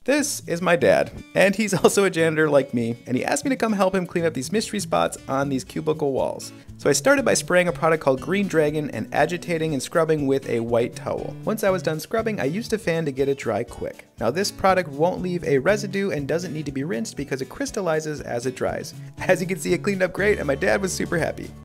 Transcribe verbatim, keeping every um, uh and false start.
This is my dad, and he's also a janitor like me, and he asked me to come help him clean up these mystery spots on these cubicle walls. So I started by spraying a product called Green Dragon and agitating and scrubbing with a white towel. Once I was done scrubbing, I used a fan to get it dry quick. Now this product won't leave a residue and doesn't need to be rinsed because it crystallizes as it dries. As you can see, it cleaned up great and my dad was super happy.